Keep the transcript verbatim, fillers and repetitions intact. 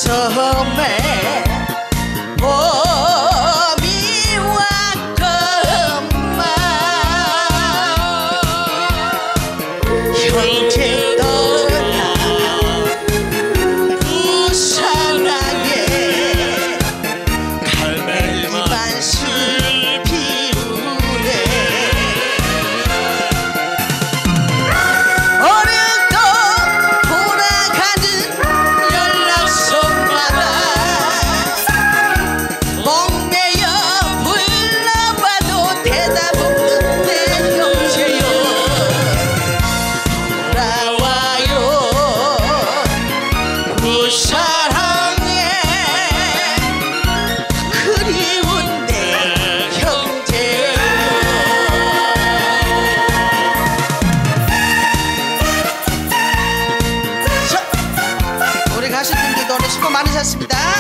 처음에 봄이 왔건만 형제 떠나 그 사랑에 갈매기만술 피우네. 어려도 돌아가는 연락선마다 목매여 불러봐도 대답 없는데 형제여 돌아와요. 그 사랑에 그리운데 형제여. 자, 우리 가수분들도 오늘 수고 많으셨습니다.